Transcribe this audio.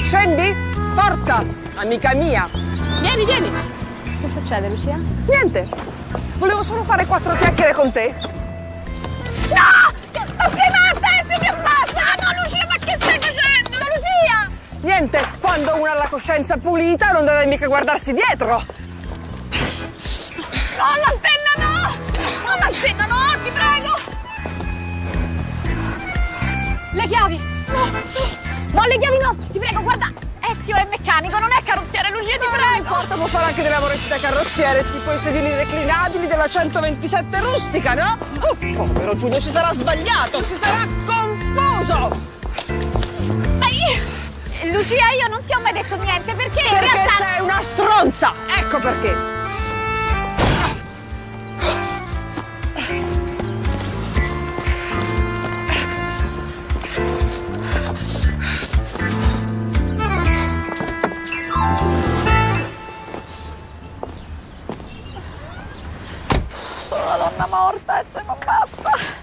Scendi? Forza, amica mia. Vieni, vieni. Che succede, Lucia? Niente. Volevo solo fare 4 chiacchiere con te. No! Ma sei matta? Mi ammazza! No, Lucia, ma che stai facendo? Lucia! Niente, quando uno ha la coscienza pulita non deve mica guardarsi dietro. No, l'antenna no! No, l'antenna no, ti prego! Le chiavi! No, no, le chiavi no! Ti prego, guarda! Ezio è meccanico, non è carrozziere, Lucia, ti prego! Non importa, può fare anche dei lavoretti da carrozziere, tipo i sedili reclinabili della 127 rustica, no? Oh, povero Giulio, si sarà sbagliato, si sarà confuso! Ma io... Lucia, io non ti ho mai detto niente, perché in Perché realtà... sei una stronza! Ecco perché! Sono una donna morta, Ezio, non basta!